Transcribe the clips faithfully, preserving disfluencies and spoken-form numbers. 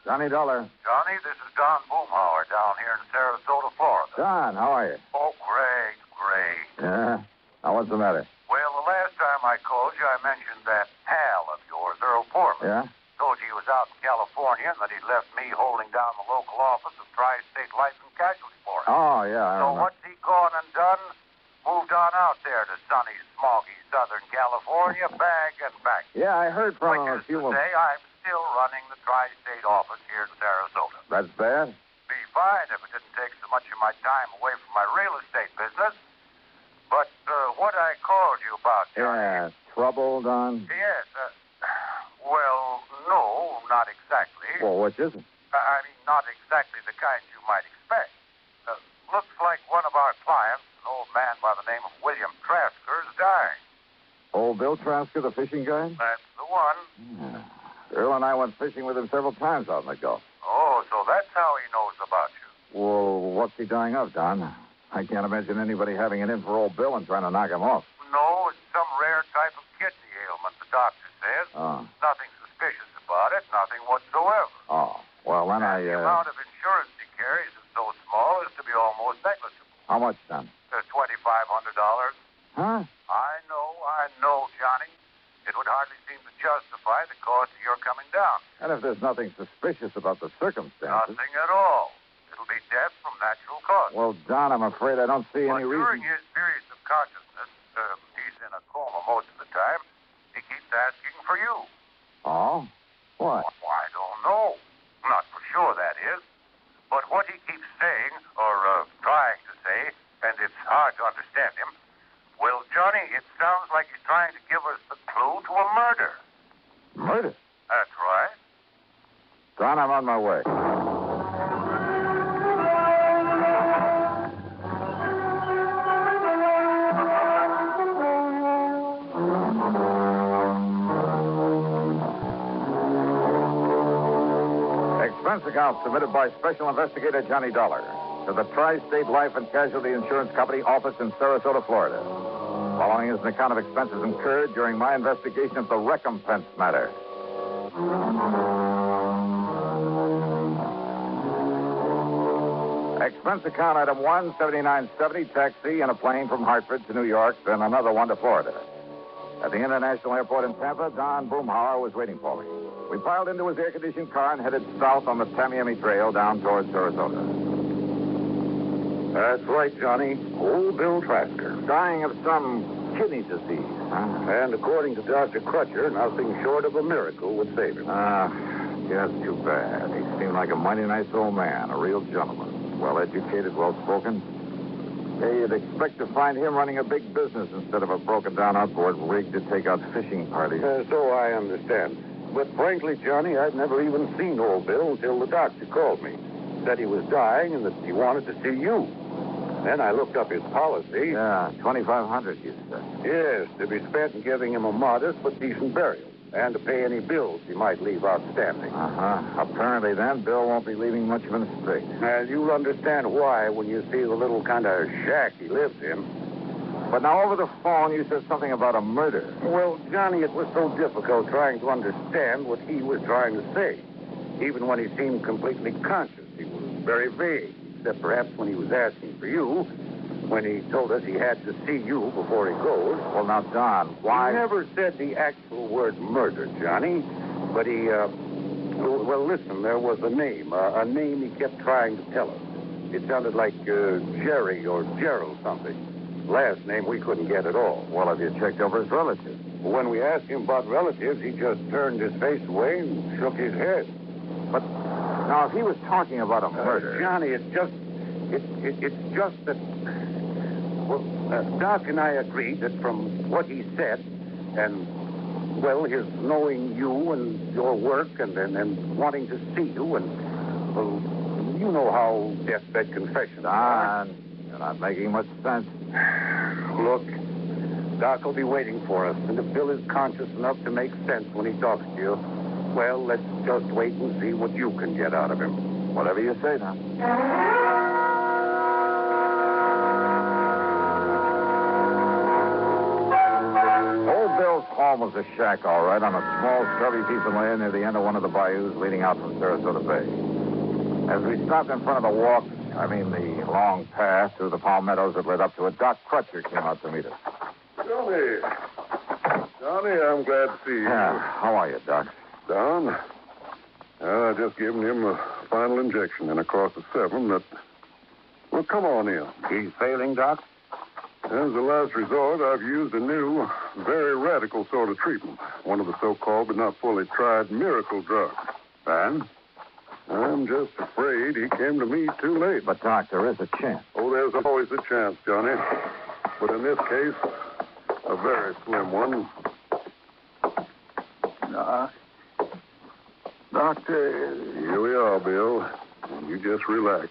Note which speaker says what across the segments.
Speaker 1: Johnny Dollar.
Speaker 2: Johnny, this is Don Boomhauer down here in Sarasota, Florida.
Speaker 1: Don, how are you?
Speaker 2: Oh, great, great.
Speaker 1: Yeah? Now, what's the matter?
Speaker 2: Well, the last time I called you, I mentioned that pal of yours, Earl Foreman.
Speaker 1: Yeah?
Speaker 2: Told you he was out in California and that he'd left me holding down the local office of Tri-State Life and Casualty for him.
Speaker 1: Oh, yeah, I
Speaker 2: So
Speaker 1: remember.
Speaker 2: what's he gone and done? Moved on out there to sunny, smoggy Southern California, bag and back.
Speaker 1: Yeah, I heard from him a
Speaker 2: Which is
Speaker 1: few
Speaker 2: to
Speaker 1: of...
Speaker 2: say, I'm still running the Tri-State office here in Sarasota.
Speaker 1: That's bad?
Speaker 2: Be fine if it didn't take so much of my time away from my real estate business. But uh, what I called you about, Johnny...
Speaker 1: Yeah, trouble, Don?
Speaker 2: Yes, uh, well, no, not exactly.
Speaker 1: Well, which is it?
Speaker 2: Uh, I mean, not exactly the kind you might expect. Uh, looks like one of our clients, an old man by the name of William Trasker, is dying.
Speaker 1: Old Bill Trasker, the fishing guy?
Speaker 2: That's the one.
Speaker 1: Yeah. Earl and I went fishing with him several times out in the Gulf.
Speaker 2: Oh, so that's how he knows about you.
Speaker 1: Well, what's he dying of, Don? I can't imagine anybody having it in for old Bill and trying to knock him off.
Speaker 2: No, it's some rare type of kidney ailment, the doctor says.
Speaker 1: Oh.
Speaker 2: Nothing suspicious about it, nothing whatsoever.
Speaker 1: Oh. Well, then I,
Speaker 2: And the
Speaker 1: uh...
Speaker 2: amount of insurance he carries is so small as to be almost negligible.
Speaker 1: How much, Don?
Speaker 2: Uh, twenty-five hundred dollars.
Speaker 1: Huh?
Speaker 2: I know, I know, Johnny. It would hardly seem to justify the cost of your coming down.
Speaker 1: And if there's nothing suspicious about the circumstances...
Speaker 2: Nothing at all. It'll be death from natural causes.
Speaker 1: Well, Don, I'm afraid I don't see
Speaker 2: But
Speaker 1: any
Speaker 2: during
Speaker 1: reason...
Speaker 2: his periods of consciousness, uh, he's in a coma most of the time, he keeps asking for you.
Speaker 1: Oh? What?
Speaker 2: Well, I don't know. Not for sure, that is. But what he keeps saying, or uh, trying to say, and it's hard to understand him, well, Johnny, it sounds like he's trying to give us the clue to a murder.
Speaker 1: Murder?
Speaker 2: That's right.
Speaker 1: Don, I'm on my way. Expense account submitted by Special Investigator Johnny Dollar to the Tri-State Life and Casualty Insurance Company office in Sarasota, Florida. Following is an account of expenses incurred during my investigation of the recompense matter. Expense account item one, seventy-nine seventy, taxi in a plane from Hartford to New York, then another one to Florida. At the International Airport in Tampa, Don Boomhauer was waiting for me. We piled into his air-conditioned car and headed south on the Tamiami Trail down towards Sarasota.
Speaker 3: That's right, Johnny. Old Bill Trasker.
Speaker 1: Dying of some kidney disease, huh?
Speaker 3: And according to Doctor Crutcher, nothing short of a miracle would save him.
Speaker 1: Ah, yeah, that's too bad. He seemed like a mighty nice old man, a real gentleman. Well-educated, well-spoken. Hey, you'd expect to find him running a big business instead of a broken-down outboard rig to take out fishing parties.
Speaker 3: Uh, so I understand. But frankly, Johnny, I'd never even seen old Bill until the doctor called me. Said he was dying and that he wanted to see you. Then I looked up his policy.
Speaker 1: Yeah, twenty-five hundred, you said.
Speaker 3: Yes, to be spent in giving him a modest but decent burial. And to pay any bills he might leave outstanding.
Speaker 1: Uh-huh. Apparently, then, Bill won't be leaving much of an estate.
Speaker 3: And you'll understand why when you see the little kind of shack he lives in.
Speaker 1: But now, over the phone, you said something about a murder.
Speaker 3: Well, Johnny, it was so difficult trying to understand what he was trying to say. Even when he seemed completely conscious, he was very vague, except perhaps when he was asking for you, when he told us he had to see you before he goes.
Speaker 1: Well, now, Don, why...
Speaker 3: He never said the actual word murder, Johnny, but he, uh... Well, listen, there was a name, uh, a name he kept trying to tell us. It sounded like uh, Jerry or Gerald something. Last name we couldn't get at all.
Speaker 1: Well, have you checked over his relatives?
Speaker 3: When we asked him about relatives, he just turned his face away and shook his head.
Speaker 1: But now, if he was talking about a murder...
Speaker 3: Uh, Johnny, it's just... It, it, it's just that... Well, uh, Doc and I agreed that from what he said, and, well, his knowing you and your work and, and, and wanting to see you and, well, you know how deathbed confessions are.
Speaker 1: Don, you're not making much sense.
Speaker 3: Look, Doc will be waiting for us, and if Bill is conscious enough to make sense when he talks to you, well, let's just wait and see what you can get out of him.
Speaker 1: Whatever you say, now. home was a shack, all right, on a small, scrubby piece of land near the end of one of the bayous leading out from Sarasota Bay. As we stopped in front of the walk, I mean the long path through the palmettos that led up to it, Doc Crutcher came out to meet us.
Speaker 4: Johnny. Johnny, I'm glad to see you.
Speaker 1: Yeah, how are you, Doc?
Speaker 4: Don? Well, I just given him a final injection in a course of seven that... Well, come on in.
Speaker 3: He's failing, Doc?
Speaker 4: As a last resort, I've used a new, very radical sort of treatment. One of the so-called but not fully tried miracle drugs.
Speaker 3: And?
Speaker 4: I'm just afraid he came to me too late.
Speaker 1: But, Doc, there is a chance.
Speaker 4: Oh, there's always a chance, Johnny. But in this case, a very slim one.
Speaker 3: Uh, doctor...
Speaker 4: Here we are, Bill. You just relax.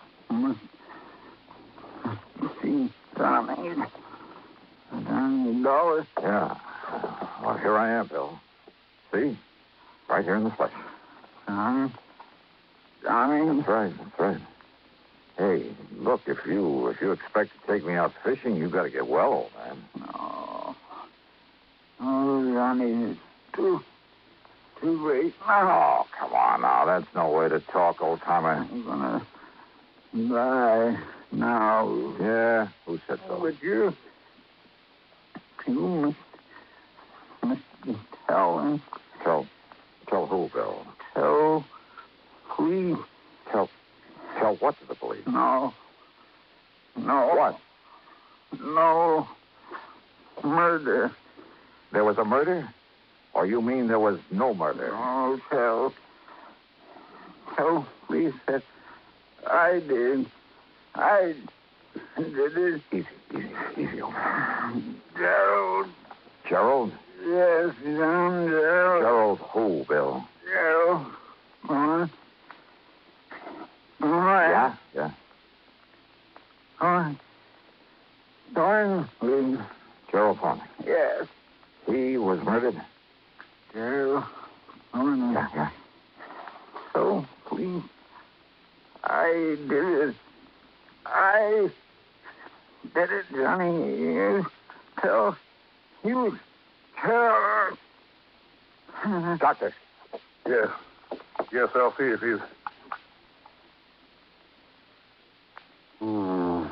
Speaker 3: See, Tommy. Tommy Dollar.
Speaker 1: Yeah. Well, here I am, Bill. See? Right here in the flesh.
Speaker 3: Tommy. Tommy.
Speaker 1: That's right, that's right. Hey, look, if you if you expect to take me out fishing, you got to get well, old man.
Speaker 3: No. Oh, Johnny, it's too, too late now.
Speaker 1: Oh, come on now. That's no way to talk, old timer.
Speaker 3: I'm gonna die now.
Speaker 1: Yeah, who said so?
Speaker 3: But you, you must, must tell him.
Speaker 1: Tell, tell who, Bill?
Speaker 3: Tell, please.
Speaker 1: Tell, tell what to the police?
Speaker 3: No. No.
Speaker 1: What?
Speaker 3: No. Murder.
Speaker 1: There was a murder? Or you mean there was no murder?
Speaker 3: Oh, tell. Tell police that I did. I did it.
Speaker 1: Easy, easy, easy, old man.
Speaker 3: Gerald.
Speaker 1: Gerald?
Speaker 3: Yes, John Gerald.
Speaker 1: Gerald who, Bill?
Speaker 3: Gerald. Come on. Come on.
Speaker 1: Yeah, yeah.
Speaker 3: Come on. Thornley.
Speaker 1: Gerald Thornley.
Speaker 3: Yes.
Speaker 1: He was murdered?
Speaker 3: Gerald Thornley.
Speaker 1: Yeah, yeah.
Speaker 3: So, please. I did it. I did it, Johnny. You tell. You tell.
Speaker 1: Doctor.
Speaker 4: Yes. Yes, I'll see if he's... Hmm.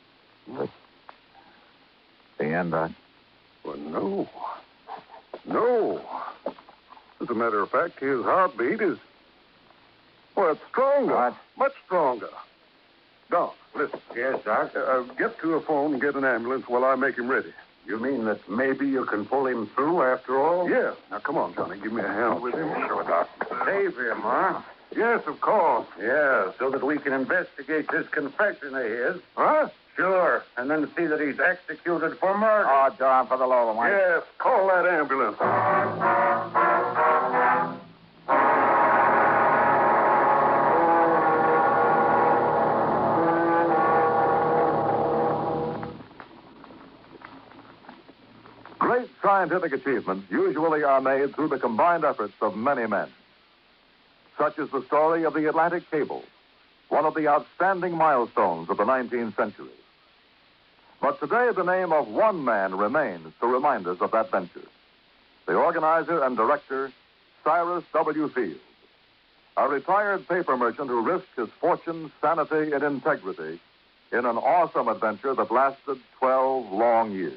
Speaker 1: The end, Doc?
Speaker 4: Well, no. No. As a matter of fact, his heartbeat is... Well, it's stronger.
Speaker 1: What?
Speaker 4: Much stronger. Doc, listen.
Speaker 3: Yes, Doc.
Speaker 4: Uh, get to a phone and get an ambulance while I make him ready.
Speaker 3: You mean that maybe you can pull him through after all?
Speaker 4: Yeah. Now, come on, Johnny. Give me a hand with him.
Speaker 3: Sure, Doc. Save him, huh?
Speaker 4: Yes, of course.
Speaker 3: Yeah, so that we can investigate this confession of his.
Speaker 4: Huh?
Speaker 3: Sure, and then see that he's executed for murder.
Speaker 1: Oh, John, for the love of Mike.
Speaker 4: Yes, call that ambulance.
Speaker 5: Great scientific achievements usually are made through the combined efforts of many men. Such is the story of the Atlantic Cable, one of the outstanding milestones of the nineteenth century. But today, the name of one man remains to remind us of that venture. The organizer and director, Cyrus W. Field, a retired paper merchant who risked his fortune, sanity, and integrity in an awesome adventure that lasted twelve long years.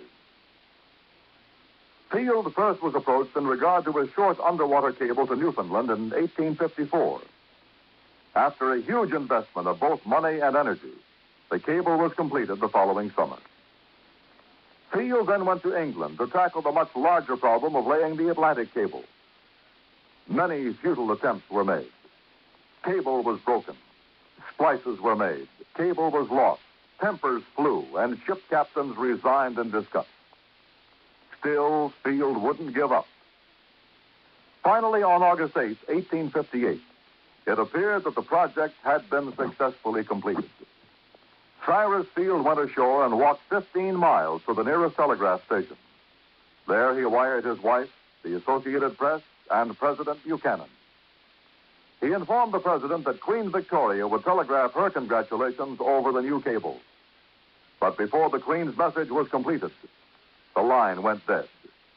Speaker 5: Field first was approached in regard to a short underwater cable to Newfoundland in eighteen fifty-four. After a huge investment of both money and energy, the cable was completed the following summer. Field then went to England to tackle the much larger problem of laying the Atlantic cable. Many futile attempts were made. Cable was broken. Splices were made. Cable was lost. Tempers flew, and ship captains resigned in disgust. Still, Field wouldn't give up. Finally, on August eighth, eighteen fifty-eight, it appeared that the project had been successfully completed. Cyrus Field went ashore and walked fifteen miles to the nearest telegraph station. There he wired his wife, the Associated Press, and President Buchanan. He informed the president that Queen Victoria would telegraph her congratulations over the new cable. But before the Queen's message was completed, the line went dead.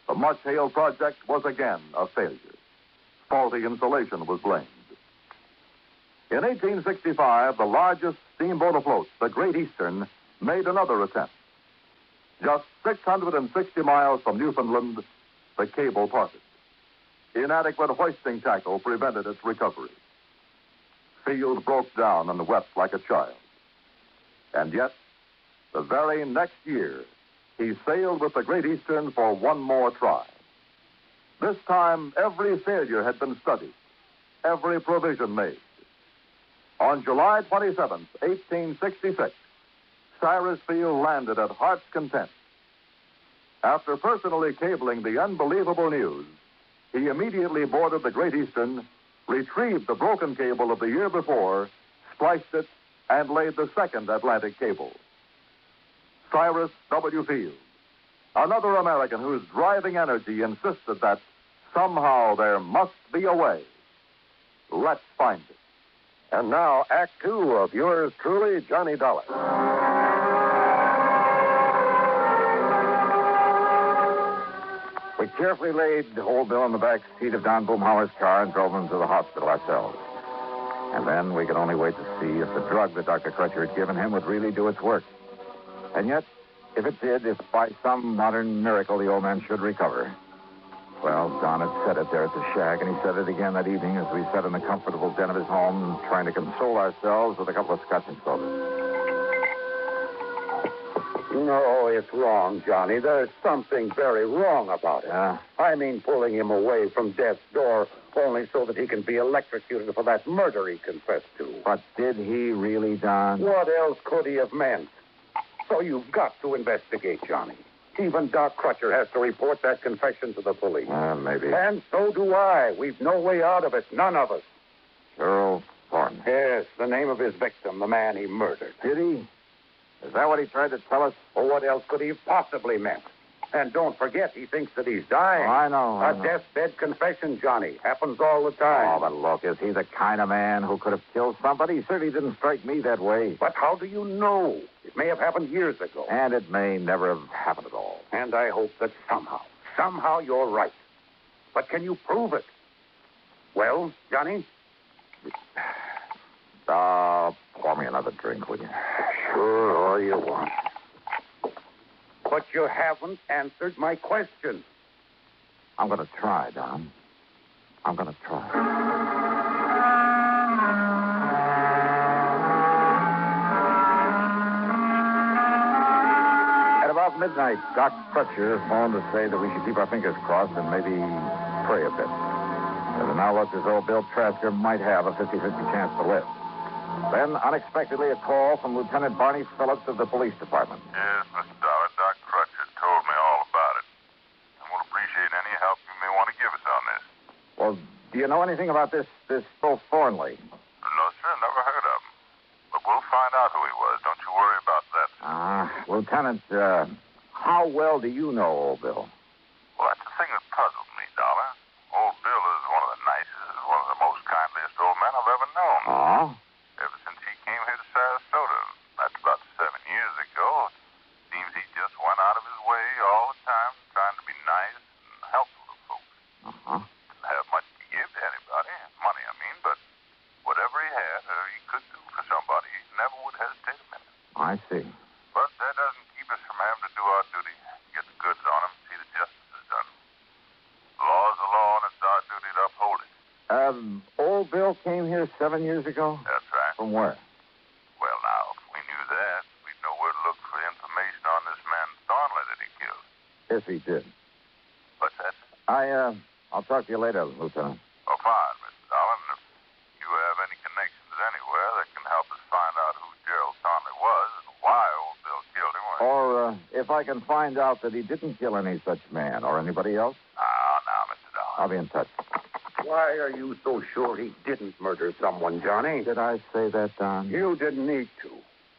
Speaker 5: the much-hailed project was again a failure. Faulty insulation was blamed. In eighteen sixty-five, the largest steamboat afloat, the Great Eastern, made another attempt. Just six hundred sixty miles from Newfoundland, the cable parted. Inadequate hoisting tackle prevented its recovery. Field broke down and wept like a child. And yet, the very next year, he sailed with the Great Eastern for one more try. This time, every failure had been studied, every provision made. On July twenty-seventh, eighteen sixty-six, Cyrus Field landed at Heart's Content. After personally cabling the unbelievable news, he immediately boarded the Great Eastern, retrieved the broken cable of the year before, spliced it, and laid the second Atlantic cable. Cyrus W. Field, another American whose driving energy insisted that somehow there must be a way. Let's find it.
Speaker 3: And now, Act Two of yours truly, Johnny Dollar.
Speaker 1: We carefully laid Old Bill in the back seat of Don Boomhauer's car and drove him to the hospital ourselves. And then we could only wait to see if the drug that Doctor Crutcher had given him would really do its work. And yet, if it did, if by some modern miracle the old man should recover. Well, Don had said it there at the shack, and he said it again that evening as we sat in the comfortable den of his home, trying to console ourselves with a couple of scotch and sodas.
Speaker 3: No, it's wrong, Johnny. There's something very wrong about it.
Speaker 1: Yeah?
Speaker 3: I mean, pulling him away from death's door only so that he can be electrocuted for that murder he confessed to.
Speaker 1: But did he really, Don?
Speaker 3: What else could he have meant? So you've got to investigate, Johnny. Even Doc Crutcher has to report that confession to the police.
Speaker 1: Uh, maybe.
Speaker 3: And so do I. We've no way out of it. None of us.
Speaker 1: Earl Thornton.
Speaker 3: Yes, the name of his victim, the man he murdered.
Speaker 1: Did he? Is that what he tried to tell us?
Speaker 3: Well, what else could he have possibly meant? And don't forget, he thinks that he's dying.
Speaker 1: Oh, I know, I
Speaker 3: A
Speaker 1: know.
Speaker 3: deathbed confession, Johnny. Happens all the time.
Speaker 1: Oh, but look, is he the kind of man who could have killed somebody? He certainly didn't strike me that way.
Speaker 3: But how do you know? It may have happened years ago.
Speaker 1: And it may never have happened at all.
Speaker 3: And I hope that somehow, somehow you're right. But can you prove it? Well, Johnny?
Speaker 1: Uh, pour me another drink, will you?
Speaker 3: Sure, all you want. But you haven't answered my question.
Speaker 1: I'm going to try, Don. I'm going to try. At about midnight, Doc Crutcher phoned to say that we should keep our fingers crossed and maybe pray a bit. As it now looked as though Bill Trasker might have a fifty-fifty chance to live. Then, unexpectedly, a call from Lieutenant Barney Phillips of the police department.
Speaker 2: Yes, Mister Dollar, Doc Crutcher told me all about it. And we'll appreciate any help you may want to give us on this.
Speaker 1: Well, do you know anything about this, this Bill Thornley?
Speaker 2: No, sir, never heard of him. But we'll find out who he was. Don't you worry about that.
Speaker 1: Ah, Lieutenant, uh, how well do you know old Bill?
Speaker 2: Well, that's the thing that puzzles me, Dollar. Old Bill is one of the nicest, one of the most kindliest old men I've ever known.
Speaker 1: Oh?
Speaker 2: Ever since he came here to Sarasota, that's about seven years ago, seems he just went out of his way all the time trying to be nice and helpful to folks.
Speaker 1: Uh-huh.
Speaker 2: Didn't have much to give to anybody, money I mean, but whatever he had or he could do for somebody, he never would hesitate a minute.
Speaker 1: I see.
Speaker 2: But that doesn't keep us from having to do our duty, get the goods on him, see that justice is done. The law is the law, and it's our duty to uphold it.
Speaker 1: Um, old Bill came here seven years ago?
Speaker 2: That's right.
Speaker 1: From where?
Speaker 2: Well, now, if we knew that, we'd know where to look for information on this man Thornley that he killed.
Speaker 1: Yes, he did.
Speaker 2: What's that?
Speaker 1: I, uh, I'll talk to you later, Lieutenant.
Speaker 2: Oh, fine, Mister Dolan. If you have any connections anywhere that can help us find out who Gerald Thornley was and why old Bill killed him, well...
Speaker 1: Or, uh, if I can find out that he didn't kill any such man or anybody else,
Speaker 2: Now, now, Mister Dolan.
Speaker 1: I'll be in touch.
Speaker 3: Why are you so sure he didn't murder someone, Johnny?
Speaker 1: Did I say that, Don?
Speaker 3: You didn't need to.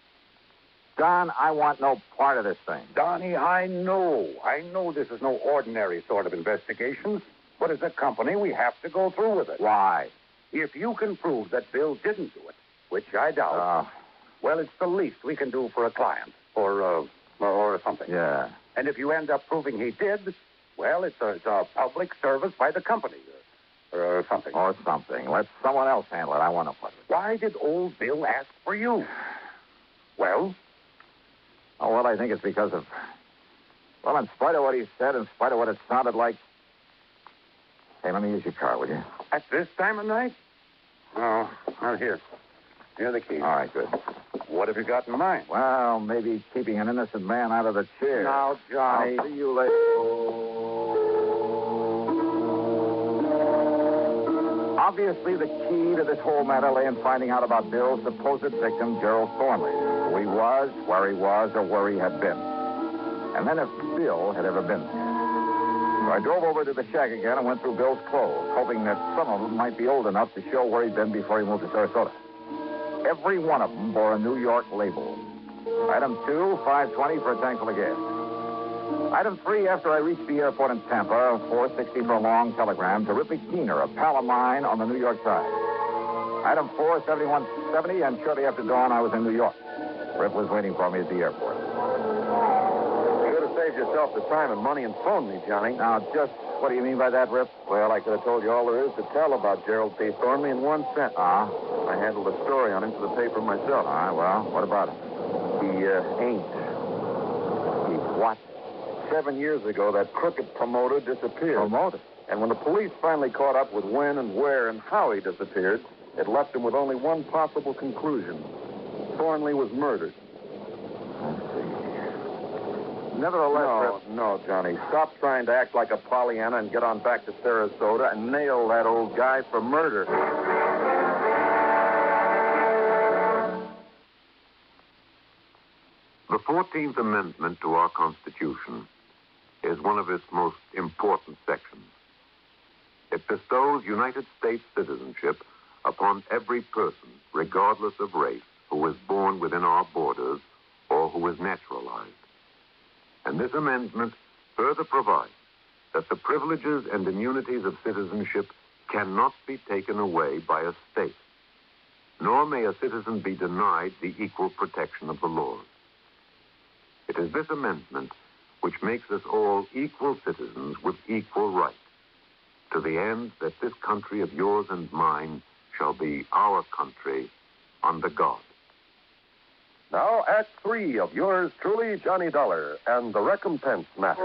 Speaker 1: Don, I want no part of this thing.
Speaker 3: Donnie, I know. I know this is no ordinary sort of investigation. But as a company, we have to go through with it.
Speaker 1: Why?
Speaker 3: If you can prove that Bill didn't do it, which I doubt,
Speaker 1: Uh,
Speaker 3: well, it's the least we can do for a client. Or, uh, or something.
Speaker 1: yeah.
Speaker 3: And if you end up proving he did, Well, it's a, it's a public service by the company. Or, or something.
Speaker 1: Or something. Let someone else handle it. I want to put it.
Speaker 3: Why did old Bill ask for you? Well?
Speaker 1: Oh, well, I think it's because of... Well, in spite of what he said, in spite of what it sounded like... Hey, let me use your car, will you?
Speaker 3: At this time of night? Oh, well, here. Here are the keys.
Speaker 1: All right, good.
Speaker 3: What have you got in mind?
Speaker 1: Well, maybe keeping an innocent man out of the chair.
Speaker 3: Now, Johnny.
Speaker 1: I'll see you later. Obviously, the key to this whole matter lay in finding out about Bill's supposed victim, Gerald Thornley. Who he was, where he was, or where he had been. And then if Bill had ever been there. So I drove over to the shack again and went through Bill's clothes, hoping that some of them might be old enough to show where he'd been before he moved to Sarasota. Every one of them bore a New York label. Item two, five twenty for a tankful of gas. Item three, after I reached the airport in Tampa, four sixty for a long telegram to Rippy Keener, a pal of mine on the New York side. Item four, seventy-one seventy, and shortly after dawn, I was in New York. Rip was waiting for me at the airport.
Speaker 6: You could have saved yourself the time and money and phoned me, Johnny.
Speaker 1: Now, just what do you mean by that, Rip?
Speaker 6: Well, I could have told you all there is to tell about Gerald P. Thornley in one sentence.
Speaker 1: Ah.
Speaker 6: I handled a story on him for the paper myself.
Speaker 1: All right, well, what about him?
Speaker 6: He uh, ain't.
Speaker 1: He what?
Speaker 6: Seven years ago, that crooked promoter disappeared.
Speaker 1: Promoter?
Speaker 6: And when the police finally caught up with when and where and how he disappeared, it left them with only one possible conclusion. Thornley was murdered.
Speaker 1: Let's see. Nevertheless,
Speaker 6: No,
Speaker 1: Rip...
Speaker 6: no, Johnny. Stop trying to act like a Pollyanna and get on back to Sarasota and nail that old guy for murder.
Speaker 7: The fourteenth Amendment to our Constitution is one of its most important sections. It bestows United States citizenship upon every person, regardless of race, who is born within our borders or who is naturalized. And this amendment further provides that the privileges and immunities of citizenship cannot be taken away by a state, nor may a citizen be denied the equal protection of the laws. It is this amendment which makes us all equal citizens with equal rights, to the end that this country of yours and mine shall be our country under God.
Speaker 6: Now, Act Three of yours truly, Johnny Dollar, and the recompense matter.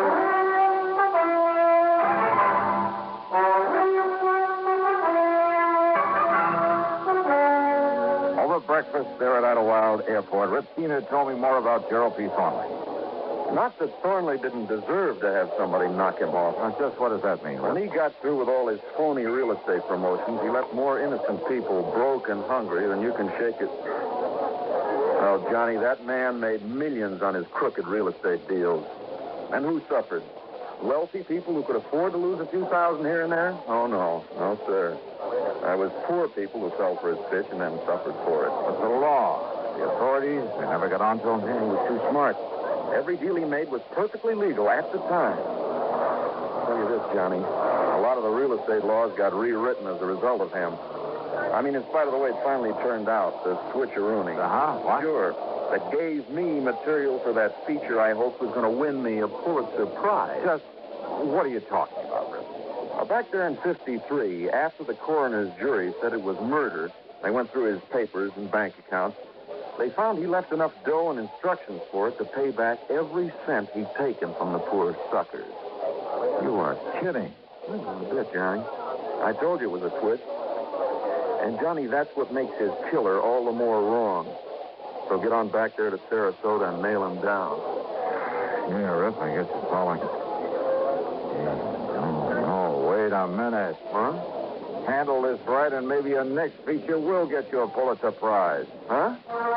Speaker 1: Over breakfast there at Idlewild Airport, Rip Keener told me more about Gerald P. Thornley.
Speaker 6: Not that Thornley didn't deserve to have somebody knock him off.
Speaker 1: Now, just what does that mean, Rip?
Speaker 6: When he got through with all his phony real estate promotions, he left more innocent people broke and hungry than you can shake it. Oh, Johnny, that man made millions on his crooked real estate deals. And who suffered? Wealthy people who could afford to lose a few thousand here and there? Oh, no. No, sir. I was poor people who fell for his pitch and then suffered for it.
Speaker 1: But the law, the authorities, they never got on to him.
Speaker 6: Man, he was too smart. Every deal he made was perfectly legal at the time. I'll tell you this, Johnny. A lot of the real estate laws got rewritten as a result of him. I mean, in spite of the way it finally turned out, the switcherooning.
Speaker 1: Uh-huh. What?
Speaker 6: Sure. That gave me material for that feature I hoped was going to win me a Pulitzer Prize.
Speaker 1: Just, what are you talking about, Rip?
Speaker 6: Uh, back there in fifty-three, after the coroner's jury said it was murder, they went through his papers and bank accounts. They found he left enough dough and instructions for it to pay back every cent he'd taken from the poor suckers.
Speaker 1: You are kidding.
Speaker 6: A bit, Johnny. I told you it was a twist. And, Johnny, that's what makes his killer all the more wrong. So get on back there to Sarasota and nail him down.
Speaker 1: Yeah, Rip, I guess it's all I can... Yeah. Oh, no, wait a minute.
Speaker 6: Huh?
Speaker 1: Handle this right, and maybe your next feature will get you a Pulitzer Prize.
Speaker 6: Huh?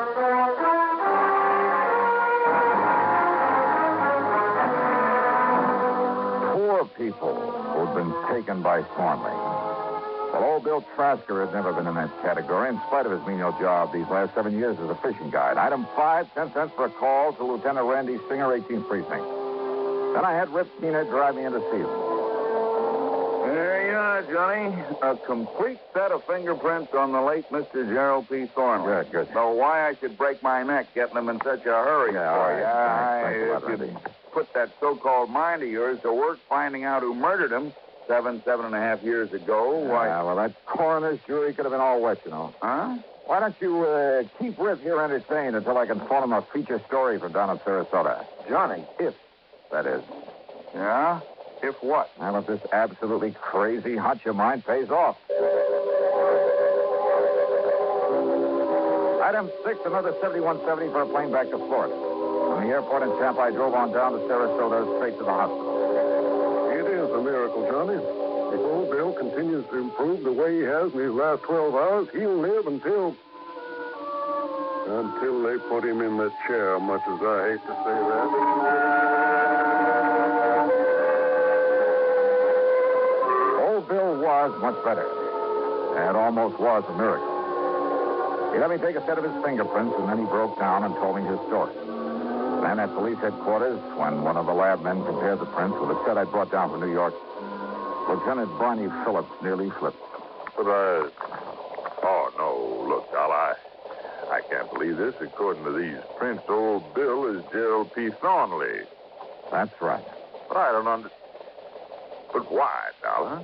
Speaker 1: Poor people who'd been taken by Thornley. Well, old Bill Trasker had never been in that category, in spite of his menial job these last seven years as a fishing guide. Item five, ten cents for a call to Lieutenant Randy Singer, eighteenth Precinct. Then I had Rip Keener drive me into Season.
Speaker 3: There you are, Johnny. A complete set of fingerprints on the late Mister Gerald P. Thornley.
Speaker 1: Good, good.
Speaker 3: So why I should break my neck getting them in such a hurry
Speaker 1: Yeah,
Speaker 3: for
Speaker 1: all
Speaker 3: you.
Speaker 1: right.
Speaker 3: I-
Speaker 1: Thanks, thanks a lot,
Speaker 3: if
Speaker 1: Randy.
Speaker 3: you'd
Speaker 8: put that so-called mind of yours to work finding out who murdered him seven, seven and a half years ago, why...
Speaker 1: Yeah, well, that coroner's jury could have been all wet, you know.
Speaker 8: Huh?
Speaker 1: Why don't you uh, keep Rip here entertained until I can phone him a feature story for down in Sarasota?
Speaker 8: Johnny.
Speaker 1: If, that is.
Speaker 8: Yeah? If what?
Speaker 1: Well, if this absolutely crazy hunch of mine pays off. Item six, another seventy-one seventy for a plane back to Florida. From the airport in Tampa, I drove on down to Sarasota, straight to the hospital.
Speaker 4: It is a miracle, Johnny. If old Bill continues to improve the way he has in these last twelve hours, he'll live until... Until they put him in the chair, much as I hate to say that.
Speaker 1: Old Bill was much better. It almost was a miracle. He let me take a set of his fingerprints, and then he broke down and told me his story. Then at police headquarters, when one of the lab men compared the prints with a set I brought down from New York, Lieutenant Barney Phillips nearly flipped.
Speaker 6: But I... Oh, no. Look, Al, I... I can't believe this. According to these prints, old Bill is Gerald P. Thornley.
Speaker 1: That's right.
Speaker 6: But I don't understand. But why, Dollar?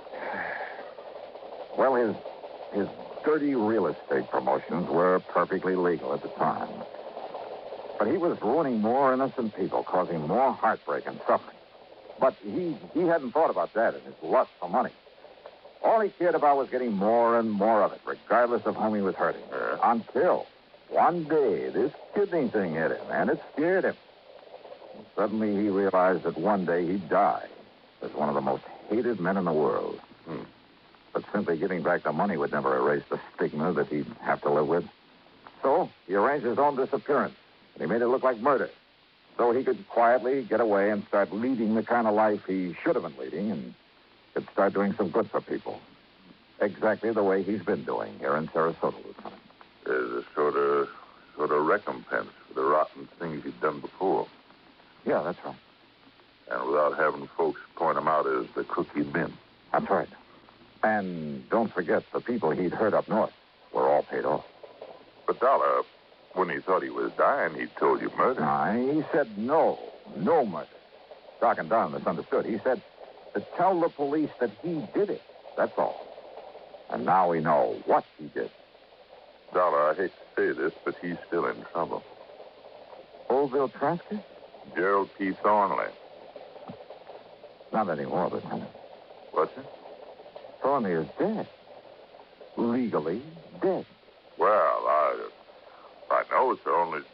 Speaker 1: Well, his his dirty real estate promotions were perfectly legal at the time. But he was ruining more innocent people, causing more heartbreak and suffering. But he, he hadn't thought about that in his lust for money. All he cared about was getting more and more of it, regardless of whom he was hurting.
Speaker 6: Yeah.
Speaker 1: Until one day this kidney thing hit him, and it scared him. And suddenly he realized that one day he'd die as one of the most hated men in the world.
Speaker 6: Hmm.
Speaker 1: But simply giving back the money would never erase the stigma that he'd have to live with. So he arranged his own disappearance, and he made it look like murder. So he could quietly get away and start leading the kind of life he should have been leading and could start doing some good for people. Exactly the way he's been doing here in Sarasota, Lieutenant.
Speaker 6: There's a sort of, sort of recompense for the rotten things he'd done before.
Speaker 1: Yeah, that's right.
Speaker 6: And without having folks point him out as the crook he'd been.
Speaker 1: That's right. And don't forget, the people he'd hurt up north were all paid off.
Speaker 6: But Dollar, when he thought he was dying, he told you murder.
Speaker 1: No, he said no. No murder. Doc and Don misunderstood. He said to tell the police that he did it. That's all. And now we know what he did.
Speaker 6: Dollar, I hate to say this, but he's still in trouble.
Speaker 1: Old Bill Trask?
Speaker 6: Gerald P. Thornley.
Speaker 1: Not anymore, Lieutenant.
Speaker 6: What's it?
Speaker 1: Thornley is dead. Legally dead.
Speaker 6: Well, I... I know Thornley's...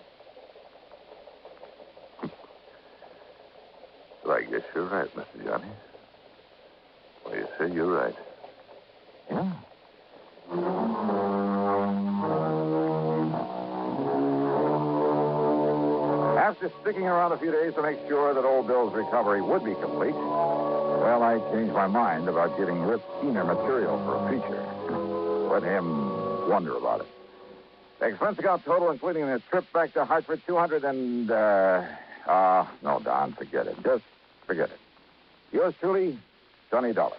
Speaker 6: Well, I guess you're right, Mister Johnny. Well, you say you're right.
Speaker 1: Yeah. After sticking around a few days to make sure that old Bill's recovery would be complete, well, I changed my mind about giving Rip keener material for a feature. Let him wonder about it. The expense account total, including the trip back to Hartford, two hundred and, uh... Uh, no, Don, forget it. Just forget it. Yours truly, Johnny Dollar.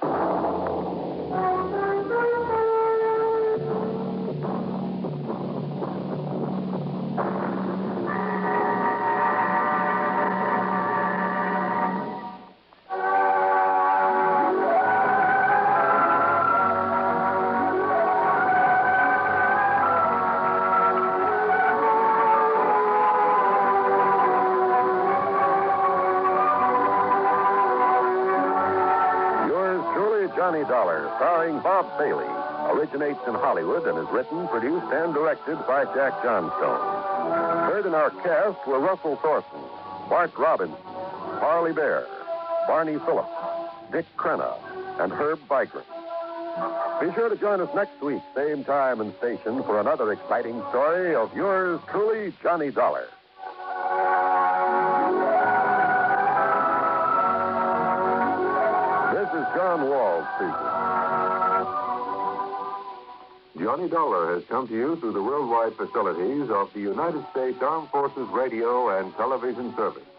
Speaker 9: Johnny Dollar, starring Bob Bailey, originates in Hollywood and is written, produced, and directed by Jack Johnstone. Heard in our cast were Russell Thorson, Bart Robbins, Harley Bear, Barney Phillips, Dick Crenna, and Herb Vigran. Be sure to join us next week, same time and station, for another exciting story of yours truly, Johnny Dollar. John Wall speaking.
Speaker 7: Johnny Dollar has come to you through the worldwide facilities of the United States Armed Forces Radio and Television Service.